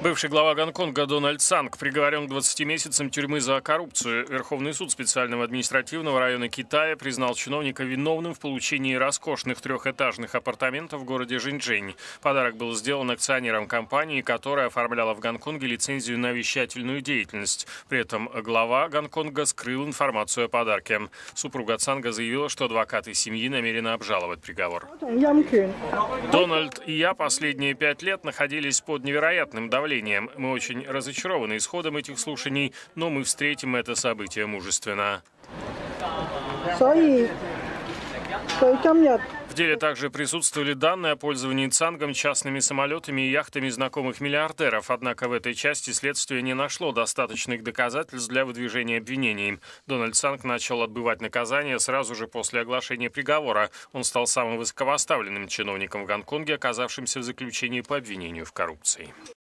Бывший глава Гонконга Дональд Цанг приговорен к 20 месяцам тюрьмы за коррупцию. Верховный суд специального административного района Китая признал чиновника виновным в получении роскошных трехэтажных апартаментов в городе Жэньчжэнь. Подарок был сделан акционером компании, которая оформляла в Гонконге лицензию на вещательную деятельность. При этом глава Гонконга скрыл информацию о подарке. Супруга Цанга заявила, что адвокаты семьи намерены обжаловать приговор. Дональд и я последние 5 лет находились под невероятным давлением. Мы очень разочарованы исходом этих слушаний, но мы встретим это событие мужественно. В деле также присутствовали данные о пользовании Цангом частными самолетами и яхтами знакомых миллиардеров. Однако в этой части следствие не нашло достаточных доказательств для выдвижения обвинений. Дональд Цанг начал отбывать наказание сразу же после оглашения приговора. Он стал самым высокопоставленным чиновником в Гонконге, оказавшимся в заключении по обвинению в коррупции.